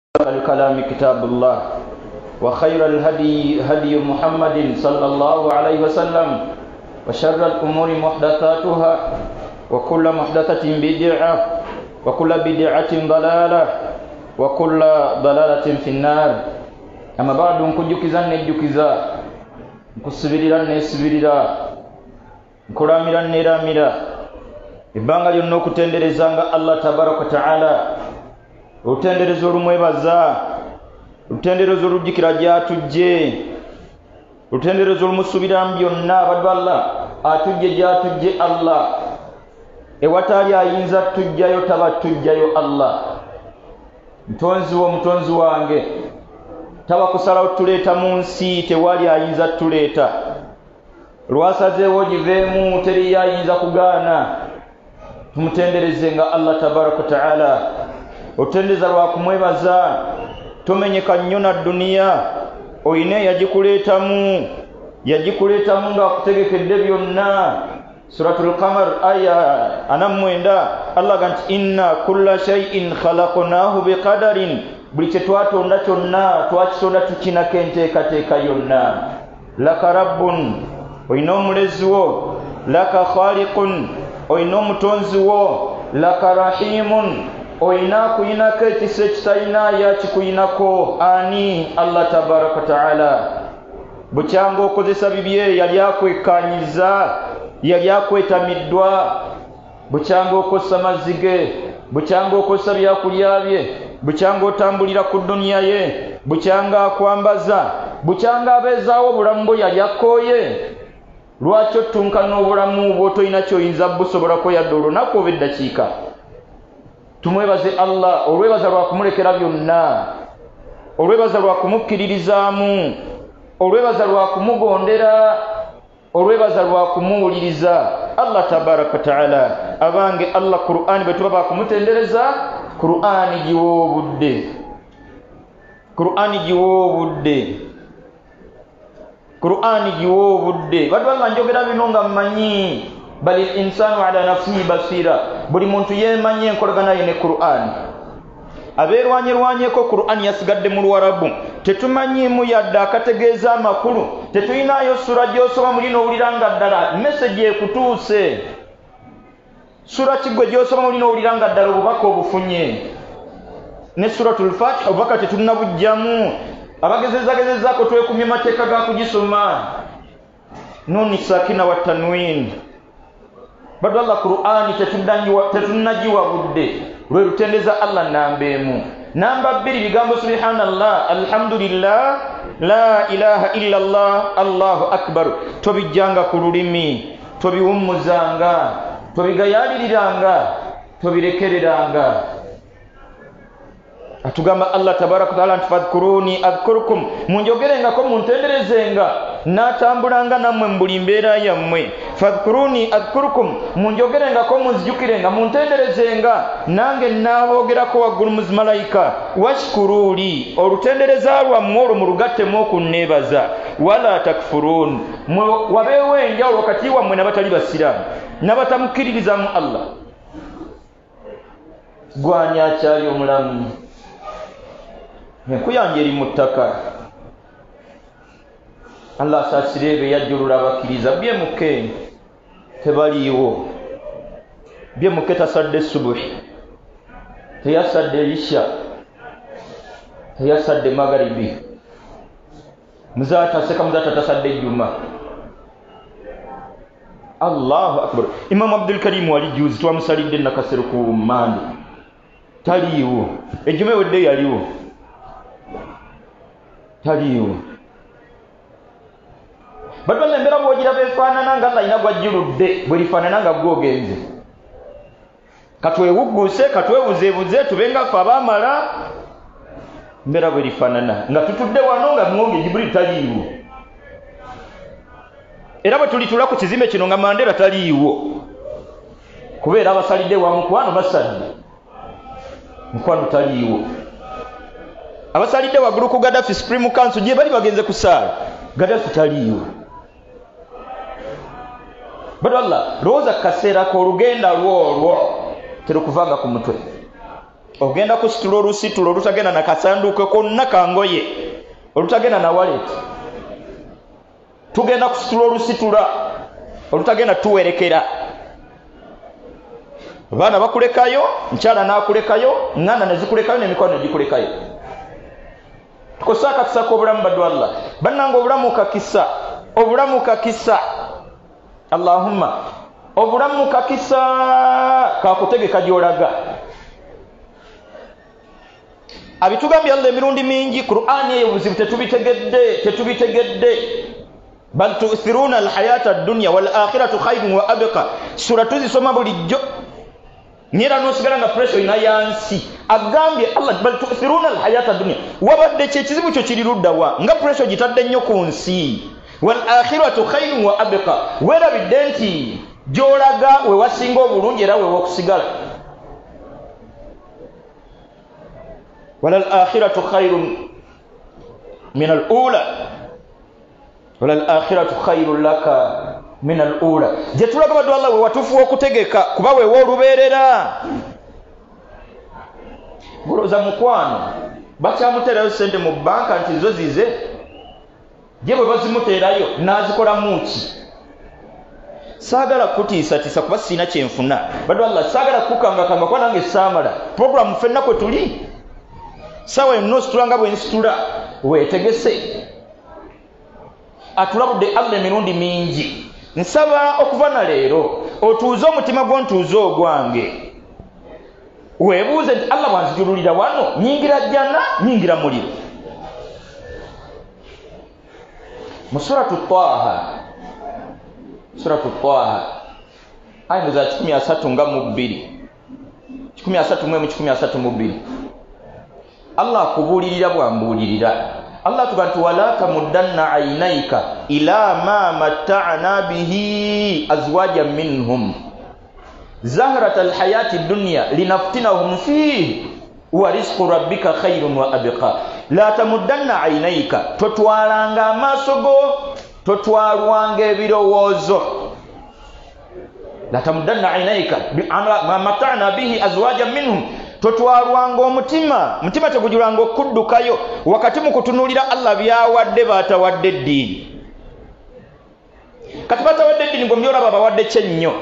الكلام كتاب الله وخير الهدي هدي محمد صلى الله عليه وسلم وشر الأمور محدثاتها وكل محدثة بدعة وكل بدعة ضلالة وكل ضلالة في النار أما بعد نكجكزا نجكزا نكسبريرا نسبريرا نكراميرا نراميرا ibanga lyonna okutenderezanga Allah tabaraka ta'ala utenderezo olumwebaza utenderezo olujjukira gyatujje utenderezo olumusubiramu byonna abaddu Allah atujje gyatujje Allah ewatali ayinza tujjayo taba tujjayo Allah mutonzi wo mutonzi wange taba kusalawo tuleeta mu nsi tewali ayinza tuleeta lwasazeewo giveemu teri ayinza kugaana tumutenderezenga Allah tabaraka ta'ala otendeza lwa kumwebaza tomenyeka nnyo na dunia oyine yagikuleetamu nga akutegekedde byonna suratul qamar aya 49 Allah ganti inna kulla shay'in khalaqnahu biqadarin buli kye twatonda kyonna twakitonda tukinako enteekateeka yonna laka rabbun oyina omulezi wo laka khaliqun oyina omutonzi wo laka rahimun oyina kuyinako ekisa ekitayina yakikuyinako ani Allah tabaraka ta'ala bukyanga okozesa bibye yali akwekanyiza yali akwetamiddwa bukyanga okozesa mazzi ge bukyanga okozesa byakulya bye bukyanga otambulira ku duniya ye bukyanga akwambaza bukyanga abeezaawo obulamu bwo yali akooye lwaki otunkana obulamu bwo toyina kyoyinza busobolako yadde olunaku oba eddakiika tumwebaze Allah olwebaza lwa kumulekera byonna olwebaza lwa kumukkiririzaamu olwebaza lwa kumugondera olwebaza lwa kumuwuliriza Allah tabaraka ta'ala abange Allah Qur'ani bwe tuba bakumutendereza Qur'ani giwoobudde baddu Allah njogera bino nga mmanyi bali insanu ala nafsihi basira buli muntu yemanyi enkolagana ye ne Qur'an abeerwanyerwanyeko Qur'an yasigadde mu Luwarabu tetumanyiimu yadde akategeeza amakulu tetuyinayo sura gy'osoma muli n'owulira nga ddala message ekutuuse sura kiggwe gy'osoma muli n'owulira nga ddala obubaka obufunye ne suratul Fatiha obubaka tetunnabugjamu abagezezaako twekumye mateeka ga kugisoma nuni sakina wa tanwin badu Allah Qur'ani tetunnagiwa budde lwe lutendeza Allah nambeemu namba 2 bigambo subhanallah alhamdulillah la ilaha illa Allah Allahu akbar tobijjanga ku lulimi tobiwummuzanga tobigayaliriranga tobirekereranga atugamba Allah tabaraka taala fadhkuruni adhkurukum munjogerengako muntenderezenga natambulanga nammwe mbuli mbeera yammwe fadhkuruni adhkurukum munjogerengako munzijukirenga muntenderezenga nange naboogerako waggulu mu zimalayika washkuruli olutendereza lwammwe olwo mulugattemu okunneebaza wala takfurun wabeewo enjawulo wakati wammwe nabatali basiraamu nabatamukkiririzamu Allah gwanya akyali omulamu nkuyanja eri mu ttaka Allah asaasirebe yajjulula abakkiriza byemuke tebaliiwo byemuke tasadde subuhi teyasadde isha teyasadde magaribi muzataseka muzata tasadde juma Allahu akbar Imam Abdul Karim wali juzi twamusalidde nakasero ku mandi taliiwo ejjume wedde yaliwo taliiwo bado nembera bwogira befaanana nga Allah ina gwajjuludde bwe lifaanana nga gwogenze katwewugguse katwebuzeebuze tubenga ffe abaamala mbera bwe lifaanana nga tutudde wano nga mwonge Jibril taliiwo era bwe tulitula ku kizimbe kino nga Mandela taliiwo kubeera abasalidde wa mukwano basadde mukwano taliiwo abasalidde waggulu ku Gaddafi Supreme Council gye bali bagenze kusaala Gaddafi taliiwo bado Allah lowooza kaseera ko olugenda lwolwo terukuvanga ku mutwe ogenda kusitula olusitulo olutagenda na kasanduuke konna kangoye olutagenda na wallet tugenda kusitula olusitula olutagenda tuwerekera abaana bakulekayo nkyala nakulekayo nganda nezikulekayo nemikono negikulekayo tukosa akakisa k'obulamu baddu Allah bannanga obulamu kakisa Allahumma obulamu kakisa kakutegeka gyolaga abitugambye Allah emirundi mingi Qur'ani eyo buzibu tetubitegedde bal tu'thiruna alhayata ad-dunya wal akhiratu khayrun wa abqa sura tuzisoma bulijjo nyera nosigala nga pressure ina yansi agambye Allah bal tu'thiruna alhayata ad-dunya wabadde kyekizibu kyo kiriruddawa nga pressure gitadde nnyo ku nsi wal akhiratu khayrun wa abqa werabidde nti gyolaga we wasinga obulungi era we wakusigala wal akhiratu khayrun min al-ula wal akhiratu khayrun laka min al-ula jetulaga baddu Allah we watufu okutegeka kuba we woluberera buloza mukwano bakyamuterayo sente mu banka nti zo zize je bwe bazimuterayo nazikola muki sagala kutiisa kuba sina kyenfuna baddu Allah sagala kukanga kwa nange samala program fenna ko tuli sawa eno situlanga bwe nsitula wetegese atulabudde Allah emirundi mingi nsaba okuva na leero otuuze omutima gwo ntuuze ogwange weebuuze nti Allah bwanzijululira wano nyingira jjana nyingira muliro mu suratu Taha aya za 132 Allah akubuulirira bwambuulirira Allah tugantu wala tamuddanna aynaika ila ma matta'na bihi azwajan minhum zahratal hayati dunya linaftinahum fihi wa rizqu rabbika khayrun wa abqa la tamuddanna aynaika totwalanga amasogo totwalwanga ebirowoozo la tamuddanna aynaika ma matta'na bihi azwajan minhum totwalwanga omutima tegujulanga okuddukayo wakati mu kutunulira Allah byawadde batawadde eddiini kati batawadde eddiini gwe myolaba bawadde kyennyo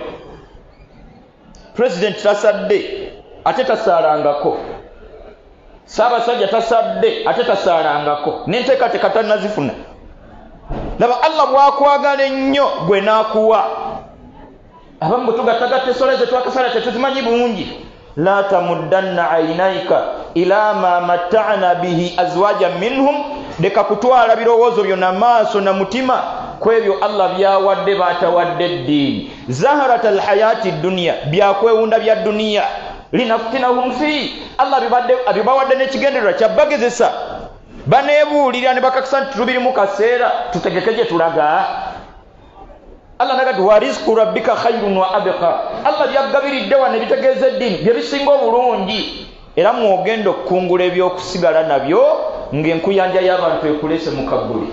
president tasadde ate tasaalangako Ssaabasajja tasadde ate tasaalangako n'enteekateeka tannazifuna laba Allah bwakwagala ennyo gwe n'akuwa abamu bwe tugattagatta essola ze twakasala tetuzimanyi bungi la tamuddanna aynaika ila ma matta'na bihi azwajan minhum deka kutwala birowoozo byonna maaso na mutima kwebyo Allah byawadde batawadde eddiini zaharatal hayati dunya byakwewunda bya duniya linaftinahum fi Allah abibawadde n'ekigendererwa kyabagezesa baneebuulira ne bakakasa nti tubiri mu kaseera tutegeke gye tulaga Allah nagati wa rizqu rabbika khayrun wa abqa Allah byagabiridde wa ne bitegeeza eddiini bye bisinga obulungi era mwogenda okukungula ebyokusigala nabyo ng'enkuyanja y'abantu ekulese mu kagguli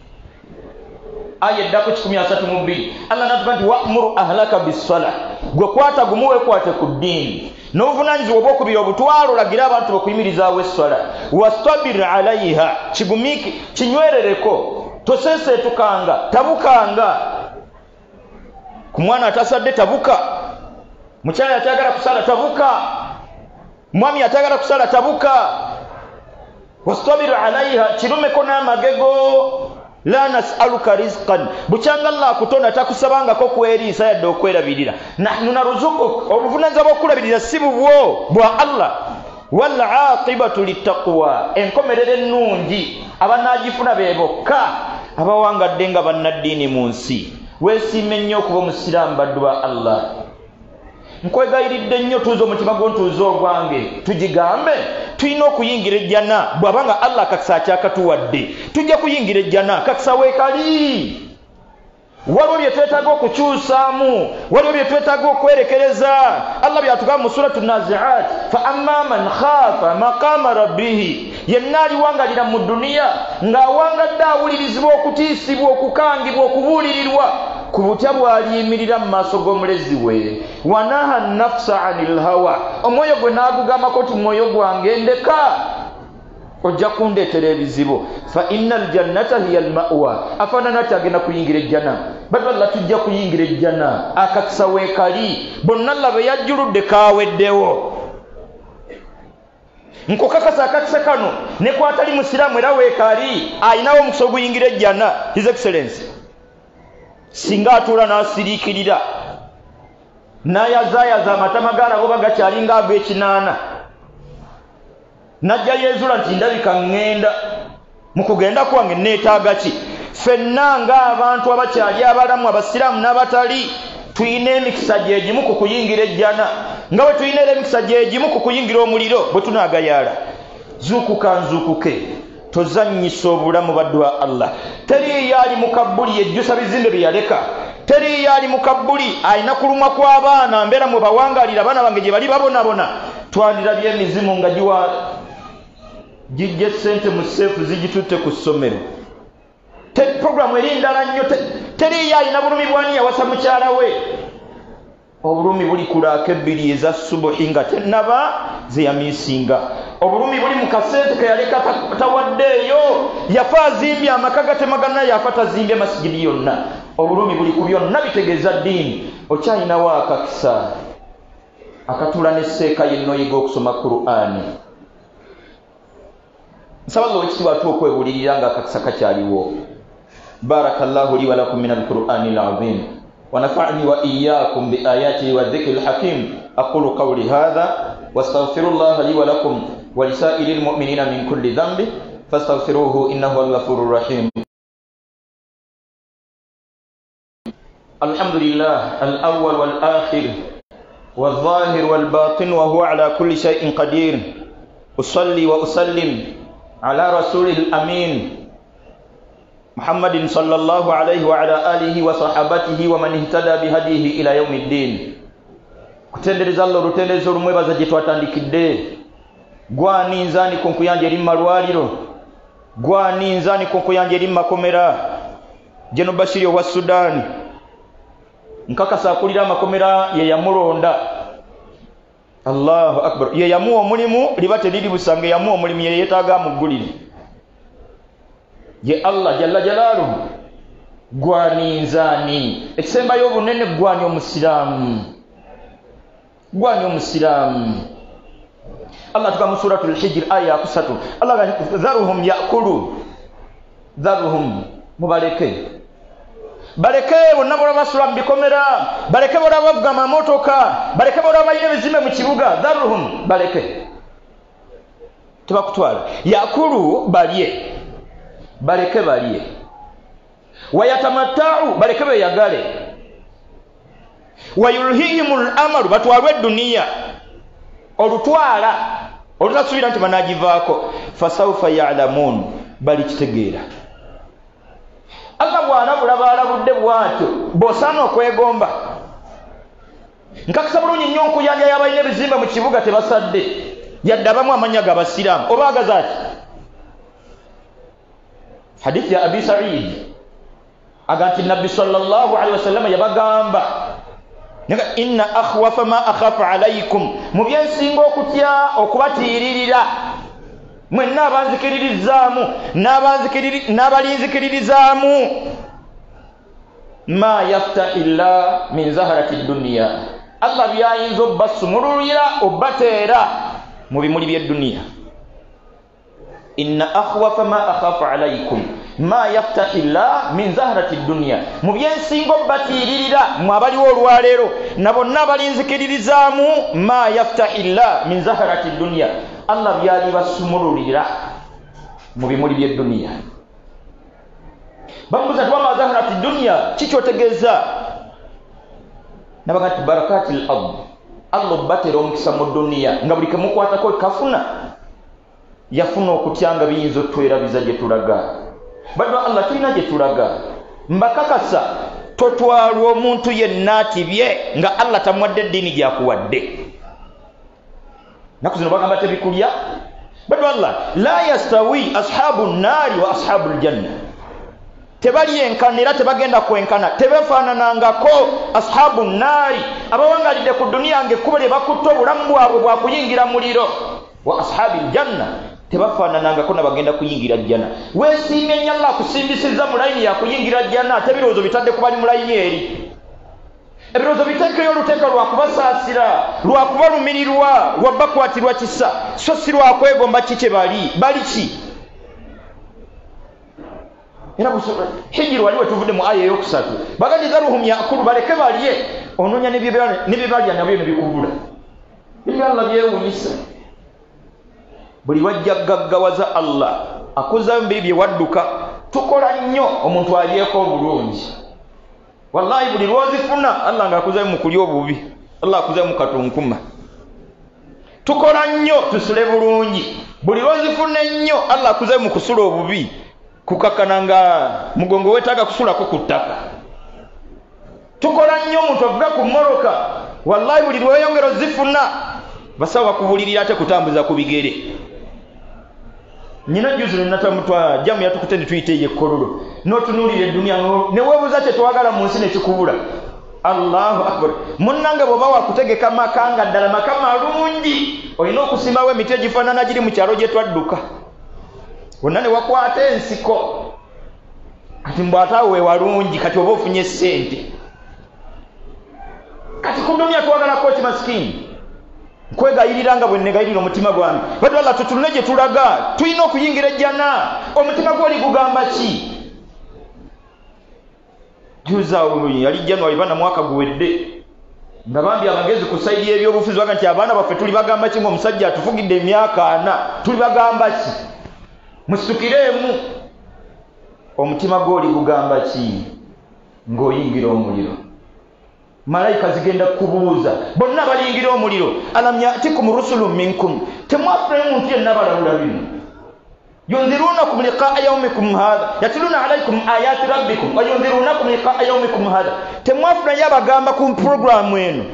aya eddaku 132 Allah natugamba nti wa'muru ahlaka bis-salah gwe kwata gumuwe kwate ku ddiini n'obuvunanyizibwa obwokubiri obutwalo lagira abantu bakuyimirizaawo essala wastabir alaiha kigumiki kinywerereko toseseetukanga tabukanga ku mwana atasadde tabuka mukyala atayagala kusala tabuka mwami atayagala kusala tabuka wastabir alaiha kirumeko n'amagego la nas'aluka rizqan bukyanga Allah akutonda takusabangako kweriisa yadde okwerabirira nahnu narzuquk obuvunanyizibwa bw'okulabirira si bubwo bwa Allah wal aqibatu littaqwa enkomerero ennungi abanaagifuna be bokka abawangadde nga bannaddiini mu nsi weesiime nnyo okuba omusiraamu baddu ba Allah nkwegayiridde nnyo tuuze omutima gwo ntuuze ogwange tugigambe tulina okuyingira ejjana bw'abanga Allah kakisa akyakatuwadde tujja kuyingira ejjana kakisa weekali waliwo bye twetaaga okukyusaamu waliwo bye twetaaga okwerekereza Allah byatugamba mu suratu naziat fa amma man khaafa maqama rabbihi yenna aliwangalira mu duniya ng'awangadde awulirizibwa okutiisibwa okukangibwa okubuulirirwa kubutya bwaliyimirira mu maaso g'omulezi we. Wanaha nafsa anil hawa, omwoyo gwe n'agugamako ti mwoyo gwange ndeka ojja kundeetera ebizibu. Fa innal jannata hiya almawa, afaanana ti agenda kuyingira ejjana. Batu Allah tujja kuyingira ejjana, akakisa weekali bonna Allah be yajjuludde kaaweddewo. Nkukakasa akakisa kano ne kwatali musiraamu era weekali ayinawo omukisa oguyingira ejjana. His Excellency singa atuula n'asiriikirira n'ayazaayaza amatama gaalabo bagakyalinga ag'ekinaana, najja yeezula nti ndabika ŋŋenda mu kugenda kwange neetaaga ki? Ffenna ng'abantu abakyali abalamu abasiraamu n'abatali tuyina emikisa gyegimu ku kuyingira ejjana nga bwe tuyina emikisa gyegimu ku kuyingira omuliro bwe tunaagayaala. Zuukuka nzuukuke, tozannyisa obulamu baddu ba Allah. Teriiyo ali mu kabbuli yejjusa bizimbe bye yaleka. Teriiyo ali mu kabbuli alina kulumwa kw'abaana mbeera mwe bawangaalira abaana bange gye bali babonabona. Twandirabye emizimu nga gijje ssente mu seefu zigitutte ku ssomero. Programu eri ndala nnyo. Teriiyo alina bulumi bwani yawasa mukyala we. Obulumi buli ku laaka ebbiri eza subuhi nga tennaba ze yamiisinga. Obulumi buli mu kasente ke yaleka tawaddeeyo, yafa azimbye amaka gatemagana, yafa tazimbye masigidi yonna. Obulumi buli ku byonna bitegeeza ddiini. Okyalinawo akakisa akatula n'esseeka yenno yiga okusoma Qur'ani. Nsaba Allah ekitiibwa atuwa okwebulirira nga akakisa kakyaliwo. Barakallahu li wa lakum min al-Qur'ani al-azim wa nafa'ni wa iyyakum bi ayatihi wa dhikril hakim. Aqulu qawli hadha wastaghfirullaha li wa lakum wa lisa'iril mu'minina min kulli dhanbin fastaghfiruhu innahu huwal ghafurur rahim. Alhamdulillah al-awwal wal akhir wal zahir wal batin wa huwa ala kulli shay'in qadir. Usalli wa usallim ala rasulil amin Muhammadin sallallahu alayhi wa ala alihi wa sahabatihi wa man ihtada bihadihi ila yawmiddin. Kutendereza Allah rutendezo olumwebaza gye twatandikidde. Gwani nzani kunkuyanja eri malwaliro, gwani nzani kunkuyanja eri makomera. Jeno Bashiri wa Sudani nkakasa akulira amakomera ye yamulonda. Allahu akbar. Ye yamuwa omulimu libate liri busange, yamuwa omulimu ye yeetaaga amugulire. Ye Allah jalla jalaluhu gwani nzani ekisemba y'obunene gwani omusiraamu, gwani omusiraamu. Allah tuka mu suratul Hijr aya 3 Allah ga dharuhum yakulu, dharuhum mubaleke, baleke bonna bola basula mu bikomera, baleke bola bavuga amamotoka, baleke bola bayina ebizimbe mu kibuga. Dharuhum, baleke tebakutwala. Yakulu balye, baleke balye. Wayatamatta'u, baleke beyagale. Wayulhihimul amalu, batwalwe dunia olutwala olutasubira nti banagivaako. Fasawfa ya'lamun, bali kitegeera. Allah bw'alabula baalabudde bw'atyo bw'osaana okwegomba. Nkakisa bulungi nnyo nkuyanja y'abalina ebizimbe mu kibuga tebasadde yadde abamu amanya g'abasiraamu oba agaza ati. Hadithi ya Abi Sa'id aga nti Nabbi sallallahu alaihi wasallam yabagamba nga inna akhwafa ma akhafu alaykum, mu byensinga okutya okubatiiririra mwenna abanzikiririzaamu n'abalinzikiririzaamu ma yaftahillah min zaharati dunya, Allah byayinza obbasumululira obbateera mu bimuli by'edduniya. Inna akhwafa ma akhafu alaykum ma yaftahillah min zaharati dunya, mu byensinga obbatiiririra mu abaliwo olwaleero na bonna abalinzikiririzaamu ma yaftahillah min zaharati dunya, Allah byali basumululira mu bimuli by'edduniya. Bamubuza tuwama zaharati dunya kikyotegeeza nabaga nti barakatil ard, Allah obbatera omukisa mu dduniya nga buli kemukwatako kafuna yafuna okutyanga biyinza otwerabiza gye tulaga. Baddu Allah tulina gye tulaga. Mbakakasa totwalwa omuntu yenna atibye nga Allah tamuwadde eddiini gyakuwadde. Naku zino bagamba tebikulya. Baddu Allah la yastawi ashabu nnaari wa ashabu ljanna, tebali enkana era tebagenda kwenkana, tebefaananangako ashabu nnaari abawangalidde ku duniya ng'ekkubo lye bakutte obulamu bwabwe bwa kuyingira muliro, wa ashabi ljanna tebafaananangako nabagenda kuyingira jjana. Weesiimye nnyo Allah akusimbisizza mu layini ya kuyingira jjana, ate ebirowoozo bitadde ku bali mu layini eri. Ebirowoozo biteekeyo oluteeka lwa kubasaasira, lwa kubalumirirwa, lwa bakwatirwa kisa, so si lwa kwegomba kike bali ki. Era hijiri wali wetuvudde mu aya eyokusatu bagandi dharuhum yakulu, baleke balye, onoonya ne bye balya nabyo ne bikubula. Bino Allah byewunyisa. Buli wajja gaggawaza Allah akuza mbiri bye wadduka, tukola nnyo omuntu alyeko obulungi. Wallahi buli lwozifuna Allah ng'akuzayo mu kulya obubi, Allah akuzayo mu katunkuma. Tukola nnyo tusule bulungi, buli lwozifuna ennyo Allah akuzayo mu kusula obubi, kukakana nga mugongo wetaaga kusulako ku ttaka. Tukola nnyo omuntu avuga ku mmoroka, wallahi buli lweyongera ozifuna basawo bakubulirira ate kutambuza ku bigere. Nyina juzi natamutwa jamu yatukutendi tuyite ye kololo notunuulira eddunia ne weebuuza kyetwagala mu nsi ne kikubula. Allahu akbar. Munnange bw'oba wakutegeka makanga ddala maka malungi, olina okusimbawo emiti egifaanana giri mu kyalo gye twadduka, wonna ne wakwata ensiko kati mbw ate awo we walungi, kati oba ofunye ssente. Kati ku dunia twagalako ki masikini? Kwegayirira nga bwe negayirira omutima gwange. Bado Allah tutulune gye tulaga, tulina okuyingira ejjana. Omutima gw'oli gugamba ki? Juza yali January bana mwaka guwedde nga bambi amagezi ku saidi y'ebyobufuzi baga nti abaana baffe tuli bagamba ki ng'omusajja atufugidde emyaka 4 tuli bagamba ki? Musukiremu. Omutima gw'oli gugamba ki ng'oyingira omuliro? Malaika zigenda kubuuza bonna baliyingira omuliro, alam yatikum rusulun minkum, temwafuna omuntu yenna balawula bino, yunzirunakum liqaa yawmikum hadha, yatluna alaykum ayati rabbikum wa yunzirunakum liqaa yawmikum hadha, temwafuna yabagamba ku programu eno.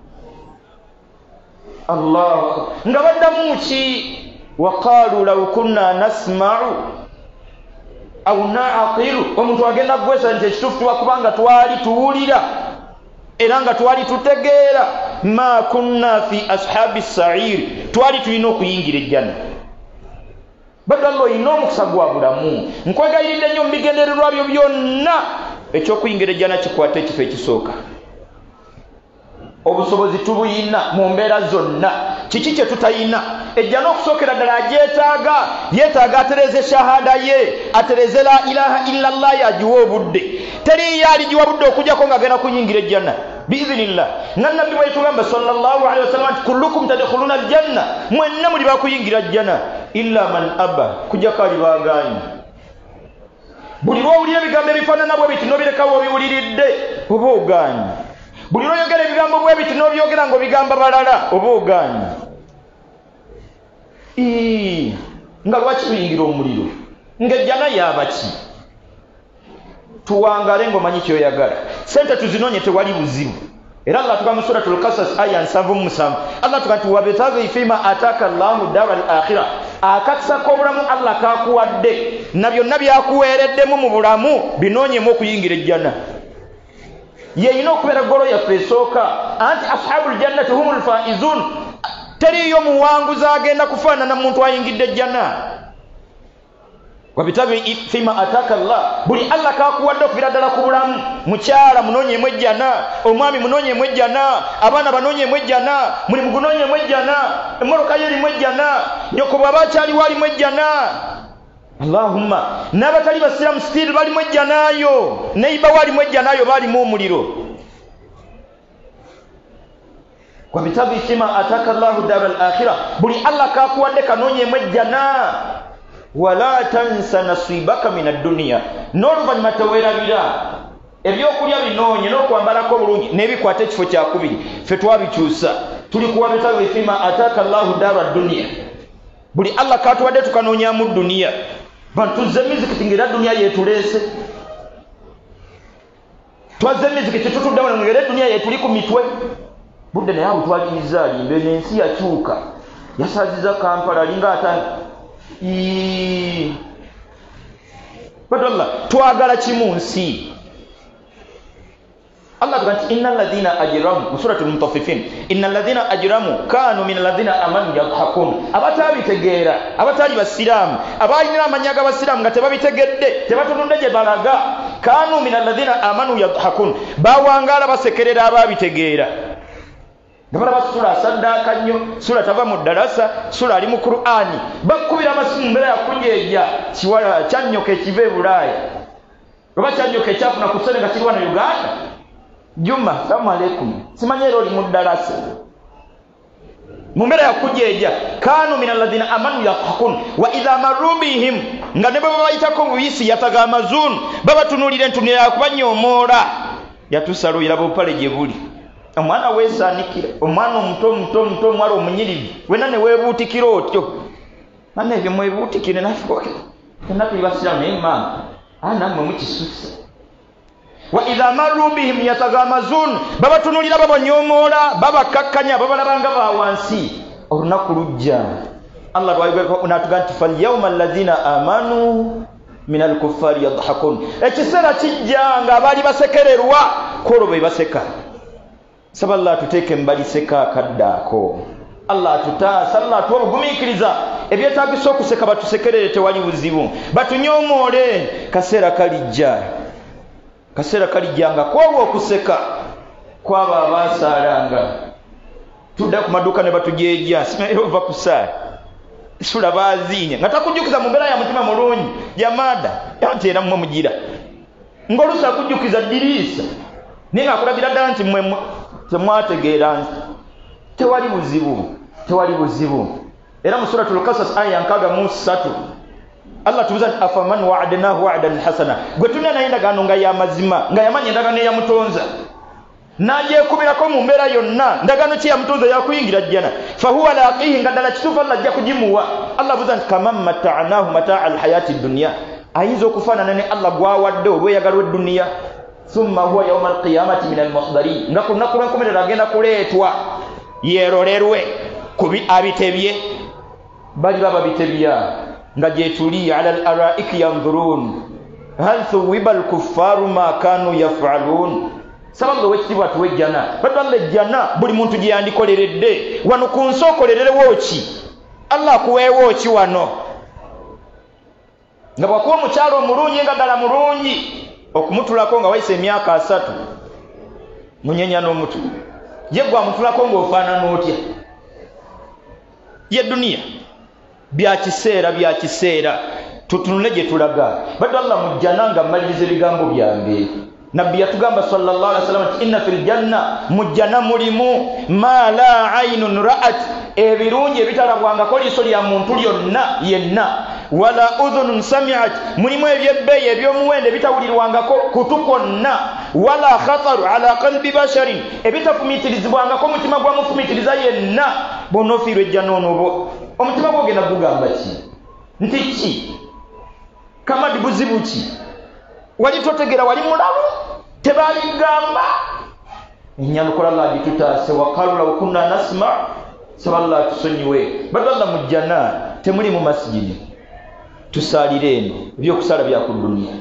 Allah nga baddamu ki? Waqalu law kunna nasma'u aw na'qilu, omuntu agenda gwesa nti ekituufu twakubanga twali tuwulira era nga twali tutegeera, ma kunna fi ashabi sa'ir, twali tulina okuyingira ejjana. Badallo ino omukisa gwa bulamu. Nkwegayiridde nnyo mu bigendererwa byo byonna ekyokuyingira ejjana kikwate ekifo ekisooka. Obusobozi tubuyina mu mbeera zonna. Kiki kye tutayina? Ejjana okusookera ddala yeetaaga atereze shahada ye, atereze la ilaha illallah yagiwa obudde. Teriyo aligiwa budde okujjako ng'agenda kuyingira ejjana biizinillah. Nga nabbi bwe yatugamba sallallahu alaihi wasallam nti kullukum tadkhuluna aljanna, mwenna muli bakuyingira ejjana illa man abba, kujjako alibaagaanye. Buli lwowulira ebigambo ebifaanana bwe biti n'obirekawo obiwuliridde oba ogaanye. Buli lwoyogera ebigambo bwe biti n'obyogera ng'obigamba balala oba ogaanye. Nga lwaki tuyingira omuliro? Ng'ejjana yaabaki? Tuwangale ng'omanyi kyoyagala. Sente tuzinoonye tewali buzibu. Era Allah tugamba mu suratul Qasas aya 7:7. Allah tugamba wabtaghi fima ataka Allahu dara al-akhirah. Akakisa k'obulamu Allah kakuwadde na byonna byakuweereddemu mu bulamu binoonyemu okuyingira ejjana. Yeyina okubeera golo yaffe esooka anti ashabul jannati humul faizun. Teriyo muwanguzi agenda kufaanana muntu ayingidde ejjana. Wabitabi fima ataka Allah, buli Allah kakuwadde okubira ddala ku bulamu. Mukyala munoonyemu ejjana, omwami munoonyemu ejjana, abaana banoonyemu ejjana, mulimu gunoonyemu ejjana, emmoroka yo erimu ejjana, nyoko bw'aba akyaliwo alimu ejjana. Allahumma, n'abatali basiraamu still balimu ejjanaayo, neiba walimu ejjanaayo balimu omuliro. Wabitabi fima ataka Allahu dara al-akhirah, buli Allah kakuwadde kanoonyemu ejjana. Wala tansa nasibaka min ad-dunya, n'oluvannyuma teweerabira ebyokulya binoonye n'okwambalako bulungi n'ebikwata ekifo kyakubiri. Ffe twabikyusa, tuli kuwabita bifima ataka Allahu dara ad-dunya, buli Allah katuwadde tukanoonyamu duniya. Bantuzze mizikiti ng'era duniya yeetuleese, twazze mizikiti tutudde wano ng'era duniya yeetuli ku mitwe. Budde naye awo twaliriza alimbe n'ensi yakyuka, yasaziza Kampala alinga ata badalla twagala kimunsi Allah tuganti innal ladhina ajramu suratul mutaffifin innal ladhina ajramu kanu minal ladhina amanu yadhakun abatabitegera abatali basilamu abalina amanyaga abasilamu nga tebabitegedde tebatunudde gye balaga kanu minal ladhina amanu yadhakun bawangala basekerera ababitegera Ndabara sura sadaka nnyo sura tava mu darasa sura ali mu Qur'ani bakubira amasimu mbere ya kunyeja kiwala kyanyoke kive Bulaya oba kyanyoke kyafuna kusenga kirwana Uganda Juma salamu alaykum simanyero oli mu darasa mu mbere ya kunyeja kanu minal ladina amanu yaqhakun wa idha marru bihim nga ne baba bayitako buyisi yatagamazun baba tunulire ntunira kubanyomora yatusaluyira bopale gye buli omwana wesanikira omwana omuto mwalo omunyiriri wena ne webuutikira otyo nane ebyo mwebuutikire nafukoke tenatuli basiramu emama namwe mukisusa wa idha marru bihim yatagamazun babatunulira babanyomoola babakakkanya babalabanga bawansi olunaku lujja Allah natugamba nti falyawma alladhina amanu min alkuffari yadhakun ekiseera kijja nga abaali basekererwa kolo be baseka saba Allah tuteke mbali seka kaddako Allah tutasa Allah tuobugumikiriza ebyetagisa okuseka batusekerere tewali buzibu batunyomole kaseera kalijja nga kwobwo okuseka kwaba abasalanga tudda ku maduka ne batujeja simairo va kusala sura bazinya nga takujukiza mu mbera ya mutima mulungi jamada yantera mmwe mugira ngolusa kujukiza dirisa ninga kulabira danti mmwe temwategeera tewali buzibu era mu suratul qasas aya nkaga mu 3 Allah tubuza afaman wa'adnahu wa'dan hasana gwe tunya naye ndagano nga ya mazima nga yamanye ndagano ya mutonza naje kubirako mu mbera yonna ndagano ki ya mutonza yakuyingira jjana fa huwa laqihi ngadala kitufa Allah ajja kujimuwa Allah buza kama mata'nahu mata'al hayati dunya ayizo kufanana ne Allah gwawadde olweyagalwe dunya thumma huwa yawm alqiyamati min almuhdharin nakunakuba nkomerera agenda kuleetwa yerolerwe kubi abitebye bali baba bitebya nga jetuli ala al-ara'ik yanzurun hal thuwiba al-kuffaru ma kanu yaf'alun sababu wekitiba tuwejjana badalla jjana buli muntu gyandikoleredde wano kunsokolerere wochi Allah kuwewo chi wano nga bwakuwa mukyalo omulungi nga ddala mulungi okumutulako nga wayise emyaka 3 munyenya n'omutu ye gwa mutulako ng'ofaanana otya ye dunia bya kiseera tutunule gye tulaga bado Allah mujjana nga mmaliriza ebigambo byange nabbi yatugamba sallallahu alaihi wasallam inna fil janna mujjana mulimu ma la aynun ra'at ebirungi ebitalabwangako liiso lya muntu lyonna yenna wala udhunun sami'at mulimu ebyebbeeyi ebyomuwende bitawulirwangako kutu kwonna wala khataru ala qalbi basharin ebitafumitirizibwangako mutima gwa mufumitiriza yenna bonofiirwe ejjana onobo omutima gwogenda gugamba ki nti ki kamadi buzibu ki wali totegera wali mulabu tebaligamba enyalukola Allah gitutaase waqalu law kunna nasma saballa tusonyiwe badalla mujjana temuli mu masjidi tusalire eno byokusala bya ku dunia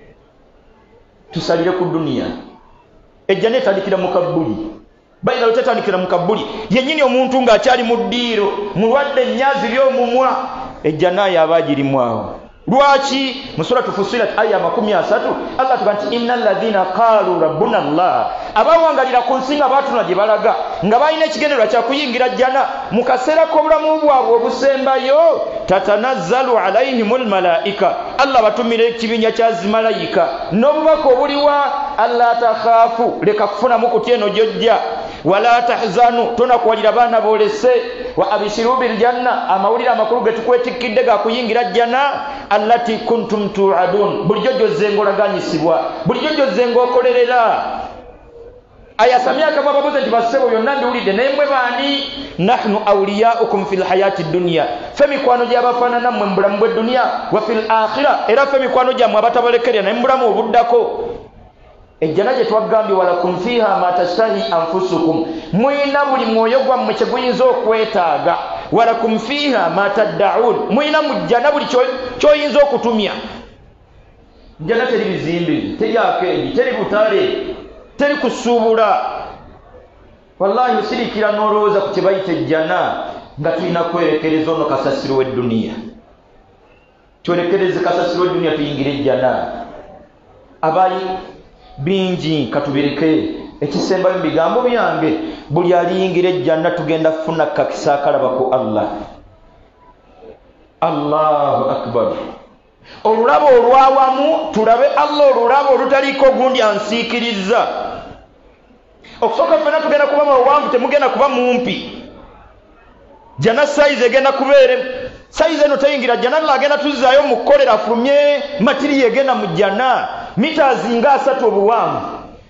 tusalire ku dunia ejjana etandikira mu kabuli bayina lutetandikira mu kabuli yennyini omuntu nga akyali mu ddiiro mulwadde ennyazi by'omumwa ejjana yabagirimu awo lwaki mu suratu Fussilat aya 30 Allah tuganti innal ladhina qalu rabbuna Allah abawangalira ku nsinga batuna gye balaga nga balina ekigendererwa kya kuyingira jjana mu kaseera k'obulamu bwabwe obusembayo tatanazzalu alaihimul malaika Allah batumira ekibinja kya zimalayika n'obubaka obuliwa Allah takhafu leka kufuna mu kutya eno jojja wala tahzanu tonakuwalira baana boolese wa abishiru bil janna amawulire amakulu getukwetikidde ga kuyingira jjana allati kuntum tu'adun bulijjo gyozengolaganyisibwa bulijjo gyozengokolerera ayasamya kama babuze nti basebo byonna ndiwulidde naye mwe baani nahnu awliyaukum fil hayati dunya femikwano gy'abafaanana mmwe mu bulamu bw'edduniya wa fil akhira era femikwano gyammwe abatabalekerya naye mu bulamu obuddako ejjana gye twagambye walakum fiha ma tashtahi anfusukum mwina buli mwoyo gwammwe kye guyinza okwetaaga walakum fiha ma taddaun mwina mu jjana buli kyoyinza okutumya jana teri bizimbe teri akendi teri butale teri kusuubula wallahi osirikira n'olowooza ku kye bayita ejjana nga tulina kwerekereza ono kasasiro w'edduniya twerekereze kasasiro w'edduniya tuyingire ejjana abayi bingi katubireke ekisembayo mu bigambo byange buli aliyingira ejjana tugenda kufuna kakisa akalaba ku Allah. Allahu akbar. Olulabo olwawamu tulabe Allah olulabo olutaliko gundi ansiikiriza. Okusooka ffena tugenda kuba mawanvu temugenda kuba mumpi. Jana size egenda kubeere size eno teyingira jana Allah agenda tuzaayo mu kukolera afulumye matiri egenda mu jana meters nga 3 obuwanvu.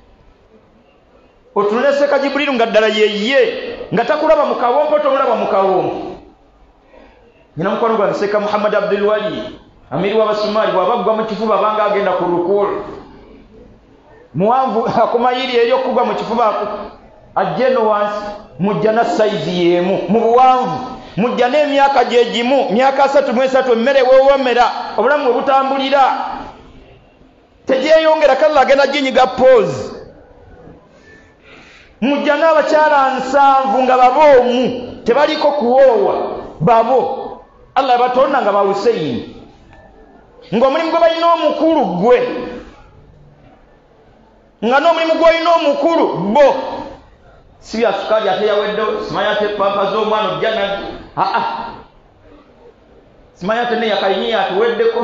Otuneseka Jibrilu nga ddala yeye nga takulaba mu kawompo tomulaba mu kawompo. Nina mukwano gwa Seka Muhammad Abdul Wali amiri w'Abasomali bw'abagwa mu kifuba banga agenda ku rukul muwanvu akumayiri eri okugwa mu kifuba ajjeno wansi mujjana size yemu mu buwanvu mujjana emyaka gyegimu myaka 3 emmere weewomera obulamu obutambulira tegyeyongera kalla agenda ginyiga pose mujjana abakyala 7 nga baboomu tebaliko kuwoowa babo Allah batonda nga ba Hussein ng'omulimu gwe balina omukulu gwe nga n'omulimu gw'olina omukulu bo si bya sukali ate yawedde simanya ate pampa z'omwana ojjana simanya ate neyakayinyi atuweddeko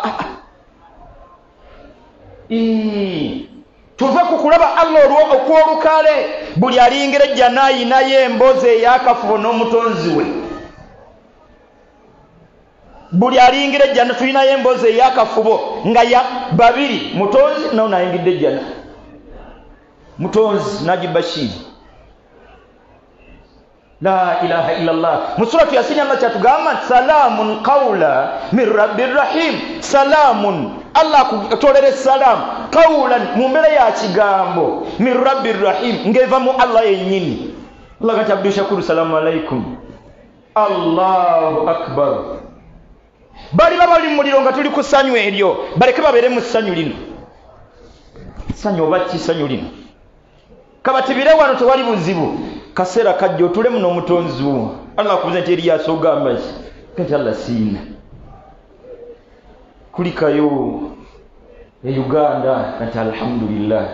tuve ku kulaba Allah okwolukale buli aliyingira ejjana ayinayo emboozi ey'akafubo n'omutonzi we. Buli aliyingira ejjana tulinayo emboozi ey'akafubo nga ya babiri mutonzi nawo nayingidde ejjana mutonzi Najib Bashir. La ilaha illallah. Mu suratu Yasin Allah kyatugamba salamun qawla min rabbir rahim. Salamun Allah kutolere salam qawlan mu mbere ya kigambo min rabbir rahim ngeva mu Allah yennyini. Allah kati Abdul Shakur salamu alaikum. Allahu akbar. Bali babali muliro nga tuli ku ssanyu eryo baleke babeere mu ssanyu lino. Ssanyu oba ki ssanyu lino? Kabatibire wano tewali buzibu. Kaseera kajja otule muno omutonzi wo. Allah akubuze nti Elias ogamba ki? Kati Allah siina. Kulikayo e Uganda kati alhamdulillah.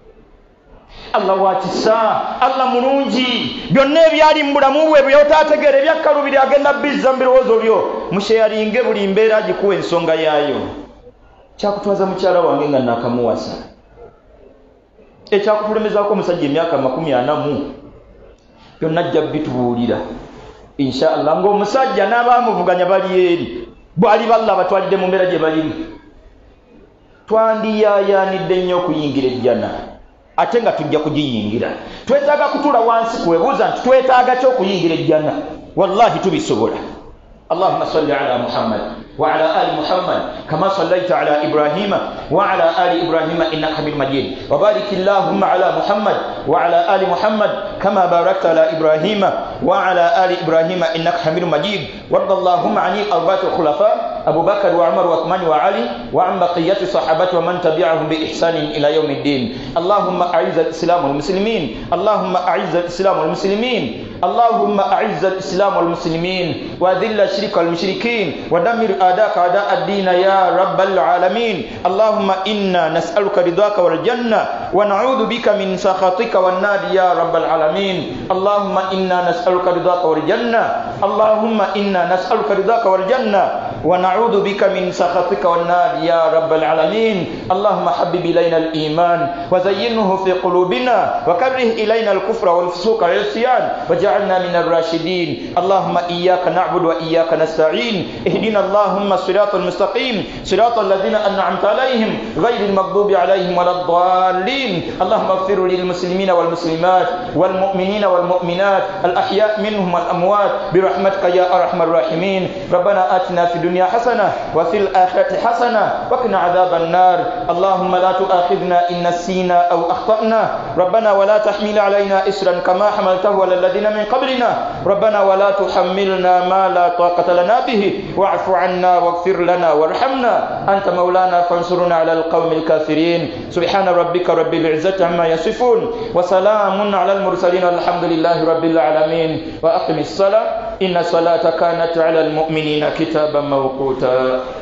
Allah wakisa, Allah mulungi. Byonna ebyali mu bulamu bwe byotaategeera ebyakkalubiri agenda bizza mu birowoozo byo. Musheyalinge buli mbeera agikuwa ensonga yaayo. Kyakutwaza mukyala wange nga nakamuwasa. Ekyakutulemezaako omusajja emyaka 40 byonna ajja bitubuulira. Inshallah ng'omusajja n'abaamuvuganya bali eri. Bwali balla batwalidde mu mbeera gye balimu. Twandiyaayaanidde nnyo okuyingira ejjana. Ate nga tujja kugiyingira. Twetaaga kutula wansi kwebuuza nti twetaaga ki okuyingira ejjana. Wallahi tubisobola. اللهم صل على محمد وعلى آل محمد كما صليت على إبراهيم وعلى آل إبراهيم إنك حميد مجيد وبارك اللهم على محمد وعلى آل محمد كما باركت على إبراهيم وعلى آل إبراهيم إنك حميد مجيد وارض اللهم عن الأربعة الخلفاء أبو بكر وعمر وعثمان وعلي وعن بقية الصحابة ومن تبعهم بإحسان إلى يوم الدين. اللهم أعز الإسلام والمسلمين اللهم أعز الإسلام والمسلمين اللهم أعز الإسلام والمسلمين وأذل الشرك والمشركين ودمر أعداءك أعداء الدين يا رب العالمين. اللهم إنا نسألك رضاك والجنة ونعوذ بك من سخطك والنار يا رب العالمين. اللهم إنا نسألك رضاك والجنة اللهم إنا نسألك رضاك والجنة ونعوذ بك من سخطك والنار يا رب العالمين. اللهم حبب إلينا الإيمان وزينه في قلوبنا وكره إلينا الكفر والفسوق والعصيان وجعلنا من الراشدين. اللهم إياك نعبد وإياك نستعين اهدنا اللهم الصراط المستقيم صراط الذين أنعمت عليهم غير المغضوب عليهم ولا الضالين. اللهم اغفر للمسلمين والمسلمات والمؤمنين والمؤمنات الأحياء منهم والأموات برحمتك يا أرحم الراحمين. ربنا آتنا في الدنيا الدنيا حسنة وفي الآخرة حسنة وقنا عذاب النار. اللهم لا تؤاخذنا إن نسينا أو أخطأنا. ربنا ولا تحمل علينا إسرا كما حملته على الذين من قبلنا. ربنا ولا تحملنا ما لا طاقة لنا به واعف عنا واغفر لنا وارحمنا أنت مولانا فانصرنا على القوم الكافرين. سبحان ربك رب العزة عما يصفون وسلام على المرسلين والحمد لله رب العالمين. وأقم الصلاة إن الصلاة كانت على المؤمنين كتابا موقوتا.